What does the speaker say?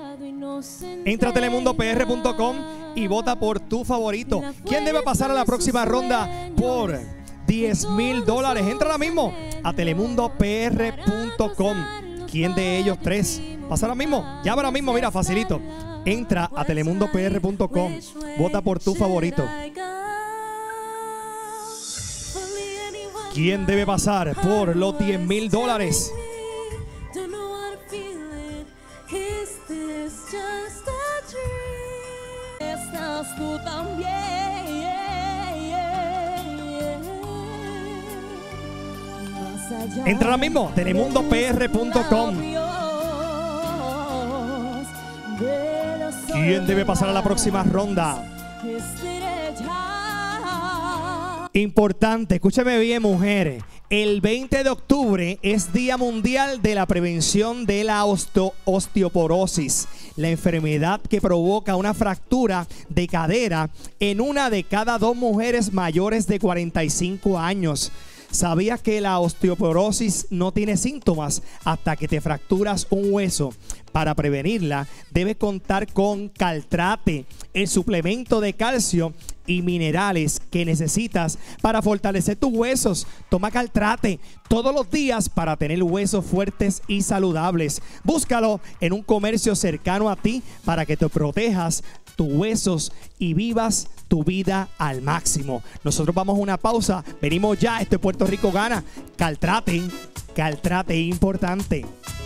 Entra a telemundopr.com y vota por tu favorito. ¿Quién debe pasar a la próxima ronda por $10,000? Entra ahora mismo a telemundopr.com. ¿Quién de ellos tres pasa ahora mismo? Ya ahora mismo, mira, facilito. Entra a telemundopr.com, vota por tu favorito. ¿Quién debe pasar por los $10,000? Tú también. Entra ahora mismo, telemundopr.com. ¿Quién debe pasar a la próxima ronda? Importante, escúcheme bien, mujeres. El 20 de octubre es Día Mundial de la Prevención de la Osteoporosis, la enfermedad que provoca una fractura de cadera en una de cada 2 mujeres mayores de 45 años. ¿Sabías que la osteoporosis no tiene síntomas hasta que te fracturas un hueso? Para prevenirla, debes contar con Caltrate, el suplemento de calcio y minerales que necesitas para fortalecer tus huesos. Toma Caltrate todos los días para tener huesos fuertes y saludables. Búscalo en un comercio cercano a ti para que te protejas tus huesos y vivas tu vida al máximo. Nosotros vamos a una pausa. Venimos ya. Esto es Puerto Rico Gana. Caltrate, Caltrate importante.